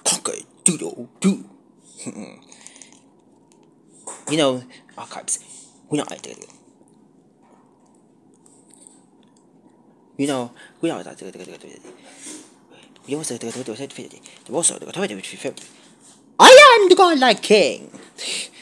Conquer doodle doo. You know, archives. We not like it. You know, we are that. We also I am the godlike king.